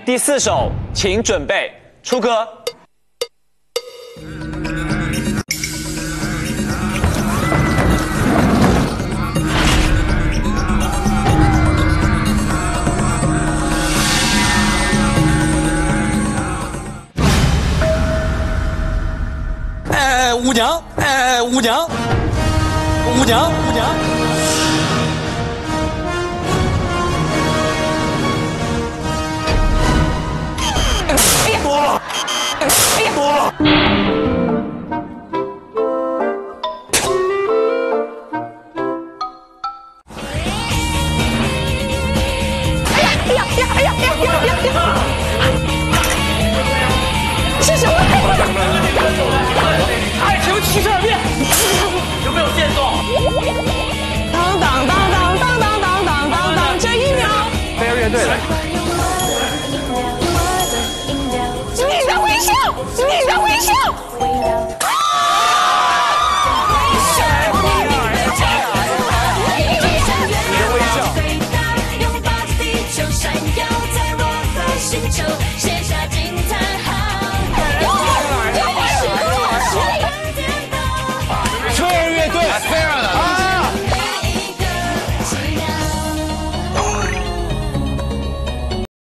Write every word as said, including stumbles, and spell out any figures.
第四首，请准备出歌。 哎，舞娘，哎，舞娘，舞娘，舞娘。多了，多了。 哎呀，哎呀，哎呀，哎呀，哎呀，哎呀！是什么？ 爱情七十二变，有没有线索？ 当当当当当当当当当当，这一秒， 飞儿乐队的。 你的微笑，你